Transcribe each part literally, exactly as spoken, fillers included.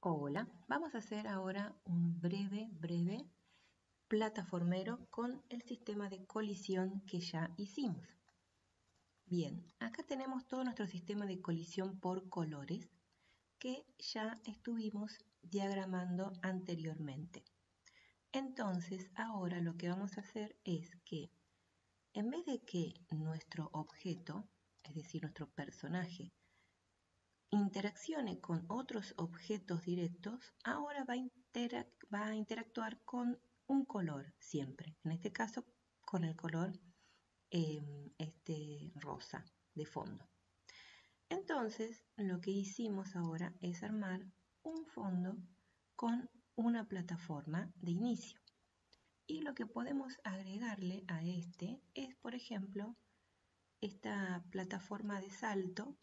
Hola, vamos a hacer ahora un breve, breve plataformero con el sistema de colisión que ya hicimos. Bien, acá tenemos todo nuestro sistema de colisión por colores que ya estuvimos diagramando anteriormente. Entonces, ahora lo que vamos a hacer es que en vez de que nuestro objeto, es decir, nuestro personaje, interaccione con otros objetos directos, ahora va a, interac va a interactuar con un color siempre, en este caso con el color eh, este rosa de fondo. Entonces lo que hicimos ahora es armar un fondo con una plataforma de inicio, y lo que podemos agregarle a este es, por ejemplo, esta plataforma de salto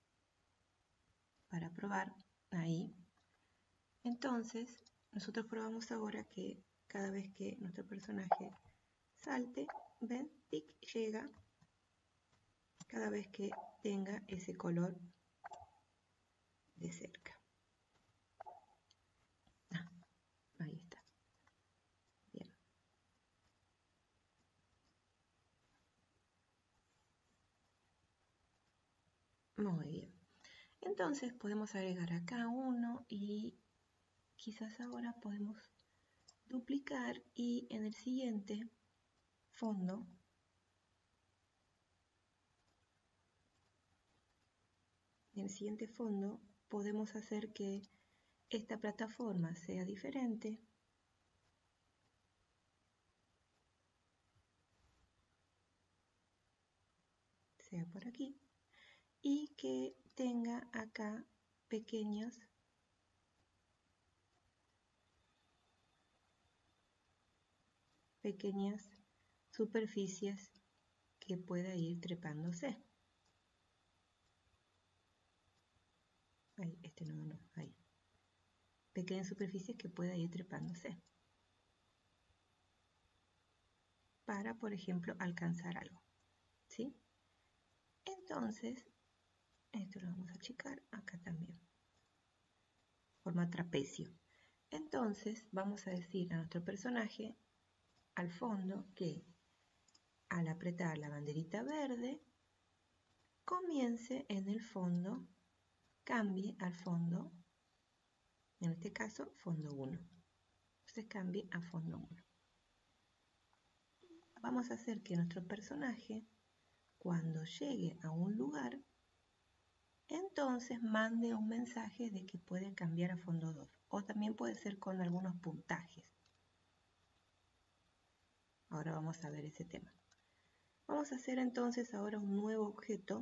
para probar ahí. Entonces, nosotros probamos ahora que cada vez que nuestro personaje salte, ven, tic, llega cada vez que tenga ese color de cerca. Ah, ahí está. Bien. Muy bien. Entonces podemos agregar acá uno y quizás ahora podemos duplicar y en el siguiente fondo en el siguiente fondo podemos hacer que esta plataforma sea diferente sea por aquí y que tenga acá pequeños pequeñas superficies que pueda ir trepándose. Ahí, este no, no, ahí. Pequeñas superficies que pueda ir trepándose. Para, por ejemplo, alcanzar algo. ¿Sí? Entonces, esto lo vamos a achicar acá también. Forma trapecio. Entonces, vamos a decir a nuestro personaje al fondo que al apretar la banderita verde, comience en el fondo, cambie al fondo, en este caso, fondo uno. Entonces cambie a fondo uno. Vamos a hacer que nuestro personaje, cuando llegue a un lugar, entonces mande un mensaje de que puede cambiar a fondo dos. O también puede ser con algunos puntajes. Ahora vamos a ver ese tema. Vamos a hacer entonces ahora un nuevo objeto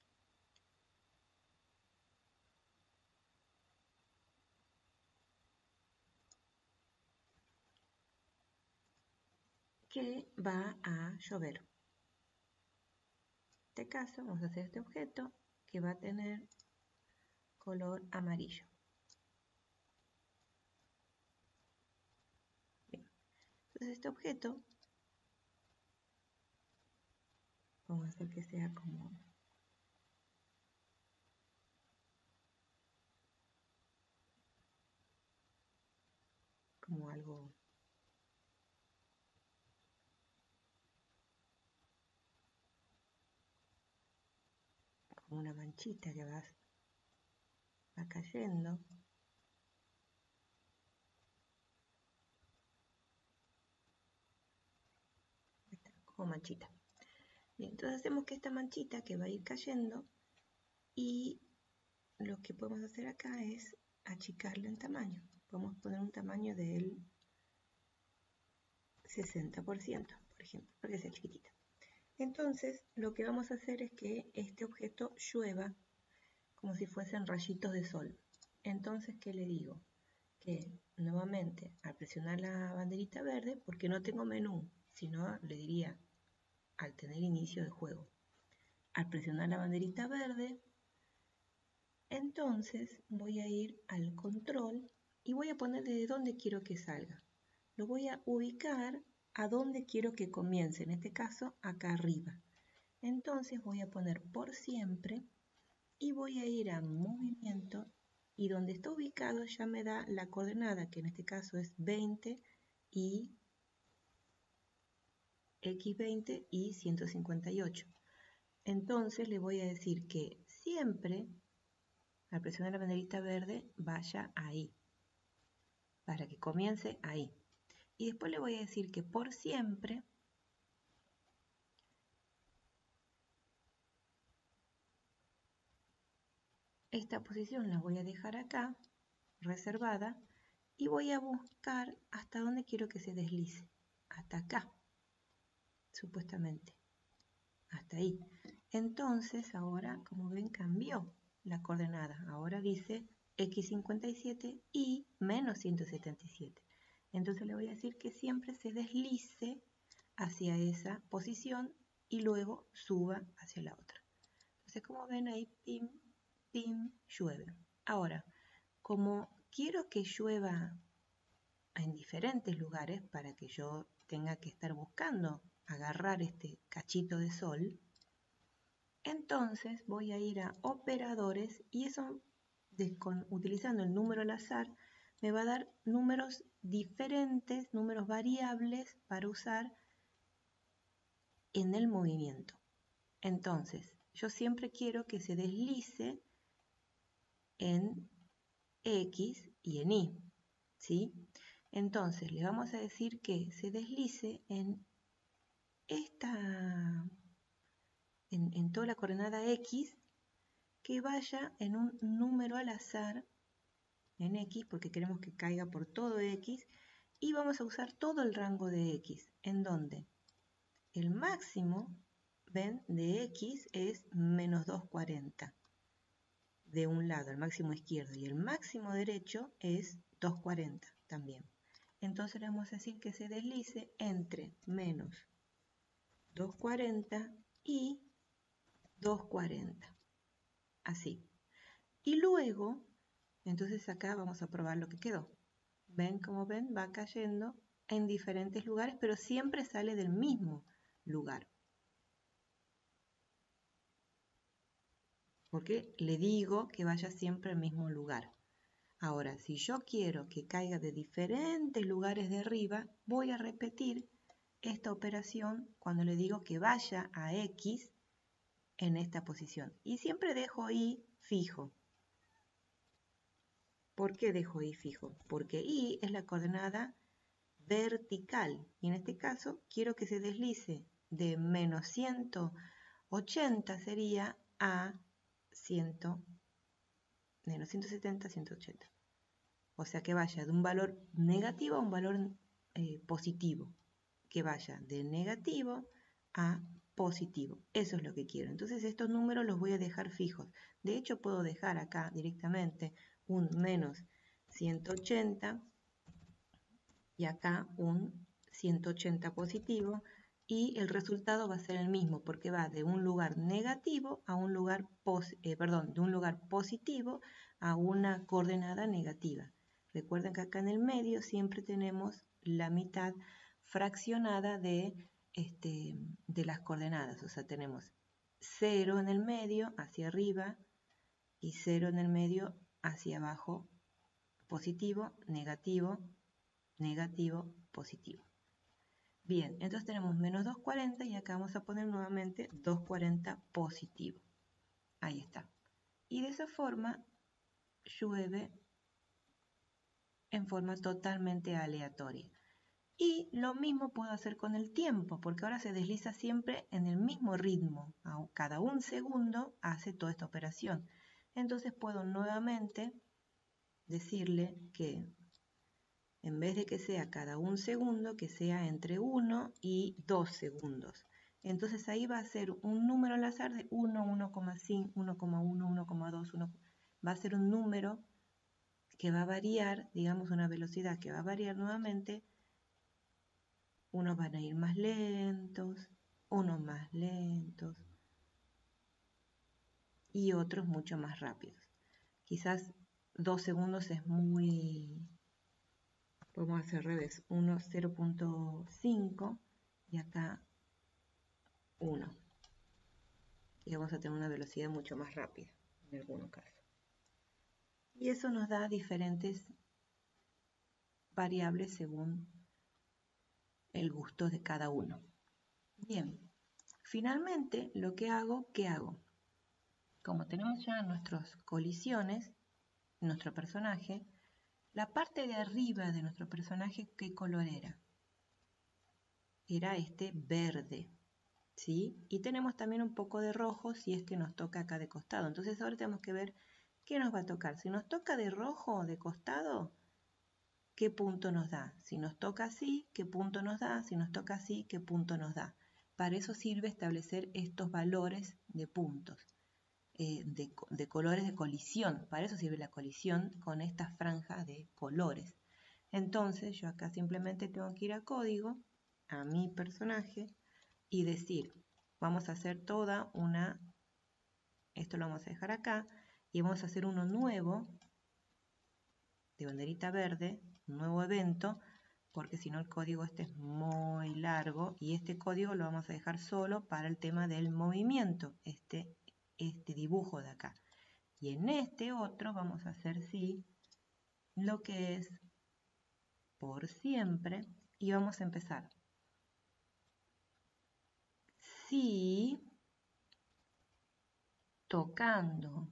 que va a llover. En este caso vamos a hacer este objeto que va a tener color amarillo. Bien. Entonces este objeto vamos a hacer que sea como como algo como una manchita que va, va cayendo. Como manchita. Bien, entonces hacemos que esta manchita que va a ir cayendo, y lo que podemos hacer acá es achicarlo en tamaño. Podemos poner un tamaño del sesenta por ciento, por ejemplo, para que sea chiquitita. Entonces, lo que vamos a hacer es que este objeto llueva como si fuesen rayitos de sol. Entonces, ¿qué le digo? Que nuevamente, al presionar la banderita verde, porque no tengo menú, sino le diría al tener inicio de juego, al presionar la banderita verde, entonces voy a ir al control y voy a poner desde dónde quiero que salga. Lo voy a ubicar a dónde quiero que comience, en este caso acá arriba. Entonces voy a poner por siempre y voy a ir a movimiento y donde está ubicado ya me da la coordenada, que en este caso es veinte y equis veinte y ciento cincuenta y ocho. Entonces le voy a decir que siempre al presionar la banderita verde vaya ahí, para que comience ahí. Y después le voy a decir que por siempre esta posición la voy a dejar acá, reservada, y voy a buscar hasta dónde quiero que se deslice. Hasta acá, supuestamente. Hasta ahí. Entonces, ahora, como ven, cambió la coordenada. Ahora dice equis cincuenta y siete y menos ciento setenta y siete. Entonces le voy a decir que siempre se deslice hacia esa posición y luego suba hacia la otra. Entonces, como ven ahí, pim, pim, llueve. Ahora, como quiero que llueva en diferentes lugares para que yo tenga que estar buscando agarrar este cachito de sol, entonces voy a ir a operadores y eso, de, con, utilizando el número al azar, me va a dar números diferentes, números variables para usar en el movimiento. Entonces, yo siempre quiero que se deslice en X y en Y, ¿sí? Entonces, le vamos a decir que se deslice en esta, en, en toda la coordenada X, que vaya en un número al azar, en X, porque queremos que caiga por todo X, y vamos a usar todo el rango de X, en donde el máximo, ven, de X es menos doscientos cuarenta, de un lado, el máximo izquierdo, y el máximo derecho es doscientos cuarenta también. Entonces le vamos a decir que se deslice entre menos doscientos cuarenta y doscientos cuarenta, así. Y luego, entonces acá vamos a probar lo que quedó. ¿Ven? Como ven, va cayendo en diferentes lugares, pero siempre sale del mismo lugar. Porque le digo que vaya siempre al mismo lugar. Ahora, si yo quiero que caiga de diferentes lugares de arriba, voy a repetir esta operación cuando le digo que vaya a X en esta posición. Y siempre dejo Y fijo. ¿Por qué dejo Y fijo? Porque Y es la coordenada vertical. Y en este caso quiero que se deslice de menos ciento ochenta sería a cien, menos ciento setenta a ciento ochenta. O sea que vaya de un valor negativo a un valor eh, positivo. Que vaya de negativo a positivo. Eso es lo que quiero. Entonces estos números los voy a dejar fijos. De hecho puedo dejar acá directamente un menos ciento ochenta y acá un ciento ochenta positivo y el resultado va a ser el mismo porque va de un lugar negativo a un lugar pos, eh, perdón, de un lugar positivo a una coordenada negativa. Recuerden que acá en el medio siempre tenemos la mitad fraccionada de, este, de las coordenadas, o sea, tenemos cero en el medio hacia arriba y cero en el medio hacia abajo, positivo, negativo, negativo, positivo. Bien, entonces tenemos menos doscientos cuarenta y acá vamos a poner nuevamente doscientos cuarenta positivo. Ahí está. Y de esa forma llueve en forma totalmente aleatoria. Y lo mismo puedo hacer con el tiempo, porque ahora se desliza siempre en el mismo ritmo. Cada un segundo hace toda esta operación. Entonces puedo nuevamente decirle que en vez de que sea cada un segundo, que sea entre uno y dos segundos. Entonces ahí va a ser un número al azar de uno, uno coma cinco, uno coma uno, uno coma dos, va a ser un número que va a variar, digamos una velocidad que va a variar nuevamente. Unos van a ir más lentos, unos más lentos y otros mucho más rápidos. Quizás dos segundos es muy... Podemos hacer al revés, uno cero punto cinco y acá uno. Y vamos a tener una velocidad mucho más rápida en algunos casos. Y eso nos da diferentes variables según el gusto de cada uno. Bien, finalmente lo que hago, ¿qué hago? Como tenemos ya nuestras colisiones, nuestro personaje, la parte de arriba de nuestro personaje, ¿qué color era? Era este verde, ¿sí? Y tenemos también un poco de rojo si es que nos toca acá de costado. Entonces ahora tenemos que ver qué nos va a tocar. Si nos toca de rojo de costado, ¿qué punto nos da? Si nos toca así, ¿qué punto nos da? Si nos toca así, ¿qué punto nos da? Para eso sirve establecer estos valores de puntos, eh, de, de colores de colisión. Para eso sirve la colisión con estas franjas de colores. Entonces yo acá simplemente tengo que ir a código, a mi personaje, y decir, vamos a hacer toda una, esto lo vamos a dejar acá, y vamos a hacer uno nuevo, de banderita verde, un nuevo evento, porque si no el código este es muy largo, y este código lo vamos a dejar solo para el tema del movimiento, este, este dibujo de acá. Y en este otro vamos a hacer, sí, lo que es por siempre, y vamos a empezar. Sí, tocando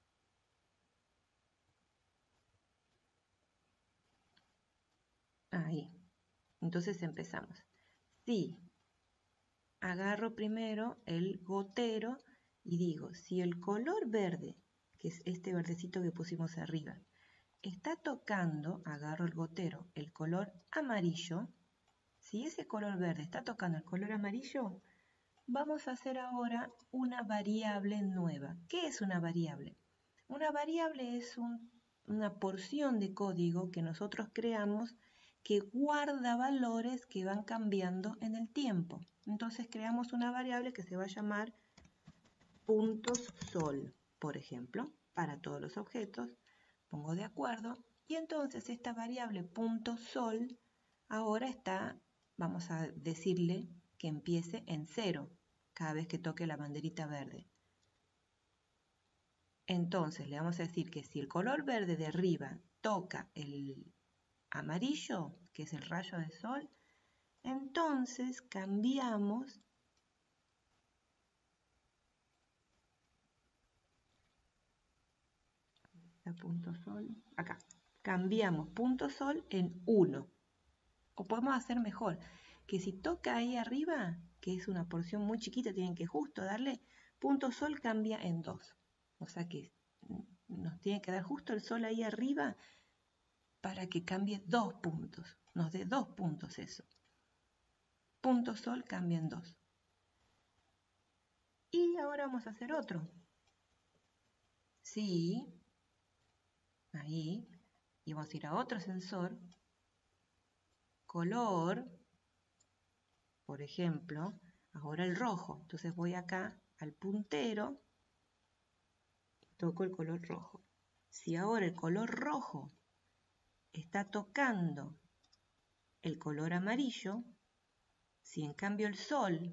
ahí. Entonces empezamos. Sí, agarro primero el gotero y digo, si el color verde, que es este verdecito que pusimos arriba, está tocando, agarro el gotero, el color amarillo, si ese color verde está tocando el color amarillo, vamos a hacer ahora una variable nueva. ¿Qué es una variable? Una variable es un, una porción de código que nosotros creamos que guarda valores que van cambiando en el tiempo. Entonces creamos una variable que se va a llamar puntos sol, por ejemplo, para todos los objetos. Pongo de acuerdo y entonces esta variable punto sol ahora está, vamos a decirle que empiece en cero cada vez que toque la banderita verde. Entonces le vamos a decir que si el color verde de arriba toca el amarillo, que es el rayo de sol, entonces cambiamos a punto sol, acá, cambiamos punto sol en uno. O podemos hacer mejor, que si toca ahí arriba, que es una porción muy chiquita, tienen que justo darle, punto sol cambia en dos. O sea que nos tiene que dar justo el sol ahí arriba para que cambie dos puntos, nos dé dos puntos eso. Punto sol cambia en dos. Y ahora vamos a hacer otro. Sí, ahí, y vamos a ir a otro sensor, color, por ejemplo, ahora el rojo. Entonces voy acá al puntero, toco el color rojo. Si ahora el color rojo está tocando el color amarillo, si en cambio el sol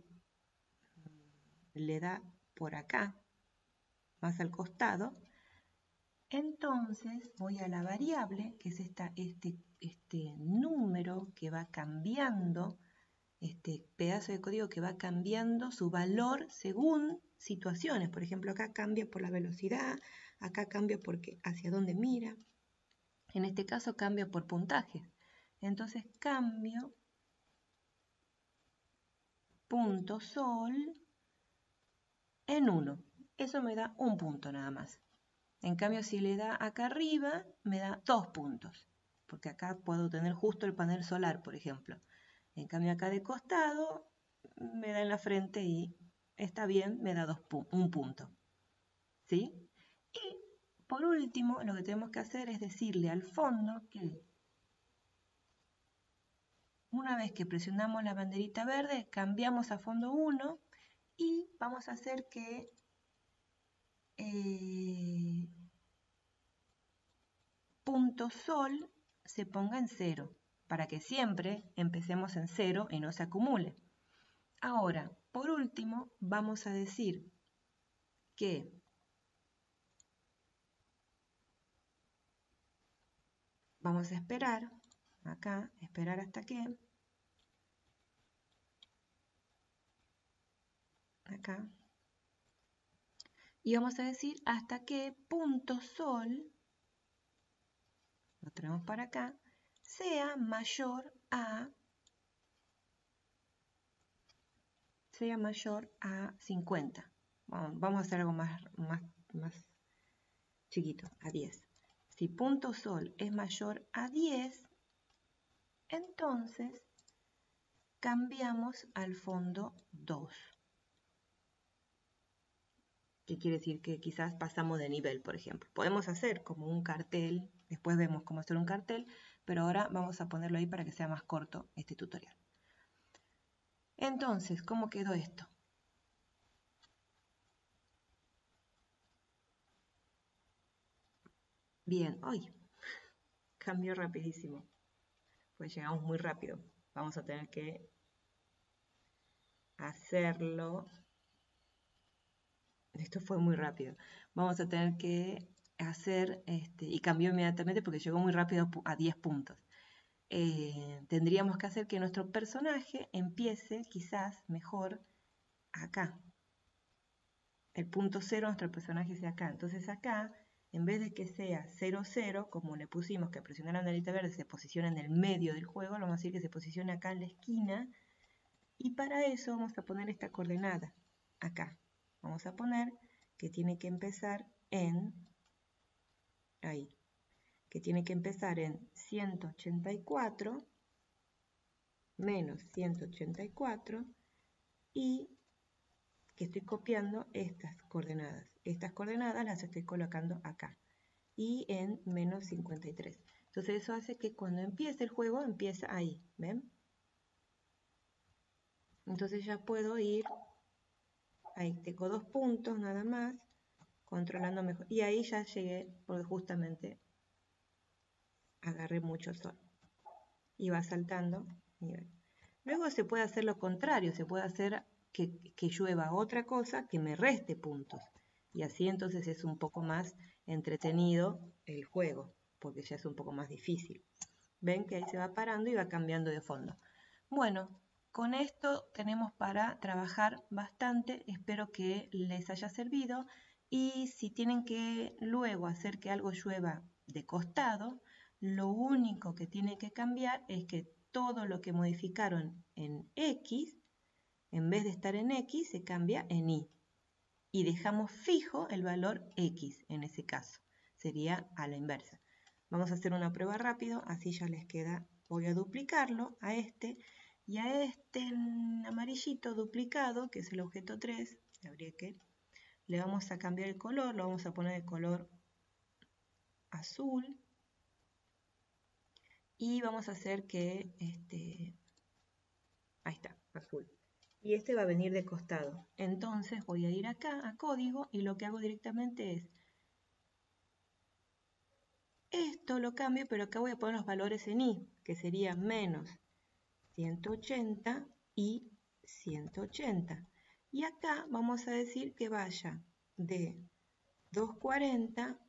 le da por acá, más al costado, entonces voy a la variable, que es esta, este, este número que va cambiando, este pedazo de código que va cambiando su valor según situaciones. Por ejemplo, acá cambia por la velocidad, acá cambia porque hacia dónde mira. En este caso cambia por puntaje. Entonces cambio punto sol en uno. Eso me da un punto nada más. En cambio, si le da acá arriba, me da dos puntos. Porque acá puedo tener justo el panel solar, por ejemplo. En cambio, acá de costado, me da en la frente y está bien, me da dos pu un punto. ¿Sí? Y por último, lo que tenemos que hacer es decirle al fondo que una vez que presionamos la banderita verde, cambiamos a fondo uno y vamos a hacer que eh, punto sol se ponga en cero, para que siempre empecemos en cero y no se acumule. Ahora, por último, vamos a decir que vamos a esperar, acá, esperar hasta que, acá, y vamos a decir hasta que punto sol, lo traemos para acá, sea mayor a, sea mayor a cincuenta. Vamos, vamos a hacer algo más, más, más chiquito, a diez. Si punto sol es mayor a diez, entonces cambiamos al fondo dos. ¿Qué quiere decir? Que quizás pasamos de nivel, por ejemplo. Podemos hacer como un cartel, después vemos cómo hacer un cartel, pero ahora vamos a ponerlo ahí para que sea más corto este tutorial. Entonces, ¿cómo quedó esto? Bien, hoy cambió rapidísimo, pues llegamos muy rápido. Vamos a tener que hacerlo. Esto fue muy rápido. Vamos a tener que hacer, este, y cambió inmediatamente porque llegó muy rápido a diez puntos. Eh, tendríamos que hacer que nuestro personaje empiece quizás mejor acá. El punto cero, nuestro personaje sea acá. Entonces acá, en vez de que sea cero cero, como le pusimos que presionar la banderita verde se posiciona en el medio del juego, vamos a decir que se posicione acá en la esquina. Y para eso vamos a poner esta coordenada acá. Vamos a poner que tiene que empezar en, ahí, que tiene que empezar en ciento ochenta y cuatro menos ciento ochenta y cuatro y que estoy copiando estas coordenadas. Estas coordenadas las estoy colocando acá y en menos cincuenta y tres. Entonces eso hace que cuando empiece el juego empieza ahí, ¿ven? Entonces ya puedo ir, ahí tengo dos puntos nada más, controlando mejor. Y ahí ya llegué porque justamente agarré mucho sol. Y va saltando. Luego se puede hacer lo contrario, se puede hacer que, que llueva otra cosa que me reste puntos. Y así entonces es un poco más entretenido el juego, porque ya es un poco más difícil. Ven que ahí se va parando y va cambiando de fondo. Bueno, con esto tenemos para trabajar bastante. Espero que les haya servido. Y si tienen que luego hacer que algo llueva de costado, lo único que tiene que cambiar es que todo lo que modificaron en X, en vez de estar en X, se cambia en Y. Y dejamos fijo el valor X en ese caso. Sería a la inversa. Vamos a hacer una prueba rápido, así ya les queda. Voy a duplicarlo a este y a este amarillito duplicado, que es el objeto tres, habría que, le vamos a cambiar el color, lo vamos a poner de color azul y vamos a hacer que este, ahí está, azul. Y este va a venir de costado. Entonces voy a ir acá a código y lo que hago directamente es esto lo cambio, pero acá voy a poner los valores en Y, que sería menos ciento ochenta y ciento ochenta. Y acá vamos a decir que vaya de doscientos cuarenta,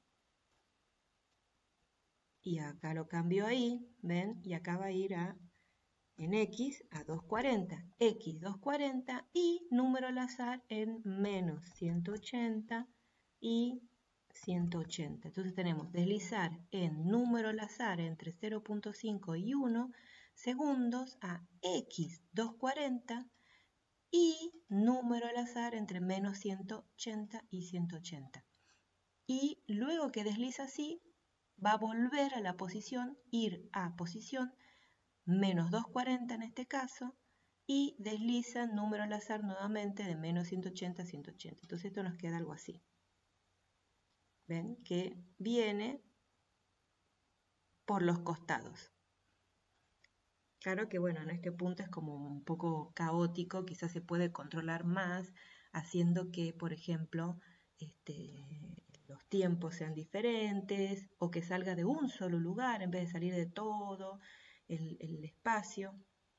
y acá lo cambio ahí, ¿ven? Y acá va a ir a, en X a doscientos cuarenta, X doscientos cuarenta y número al azar en menos ciento ochenta y ciento ochenta. Entonces tenemos deslizar en número al azar entre cero punto cinco y uno segundos a X doscientos cuarenta y número al azar entre menos ciento ochenta y ciento ochenta. Y luego que desliza así, va a volver a la posición, ir a posición menos doscientos cuarenta en este caso, y desliza número al azar nuevamente de menos ciento ochenta a ciento ochenta. Entonces esto nos queda algo así. ¿Ven? Que viene por los costados. Claro que bueno, en este punto es como un poco caótico, quizás se puede controlar más, haciendo que, por ejemplo, este, los tiempos sean diferentes, o que salga de un solo lugar en vez de salir de todo el, el espacio.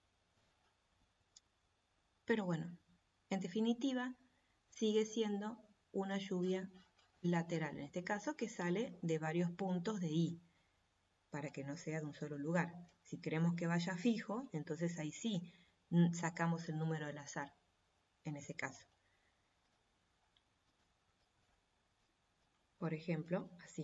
Pero bueno, en definitiva, sigue siendo una lluvia lateral, en este caso que sale de varios puntos de Y. para que no sea de un solo lugar. Si queremos que vaya fijo, entonces ahí sí sacamos el número del azar, en ese caso. Por ejemplo, así.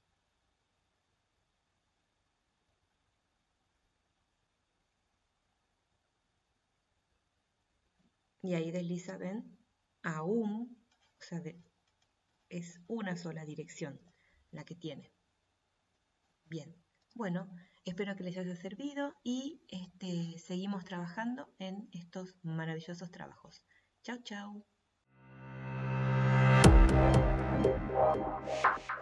Y ahí desliza, ven, aún, o sea, de, es una sola dirección la que tiene. Bien, bueno, espero que les haya servido y este, seguimos trabajando en estos maravillosos trabajos. Chau, chau.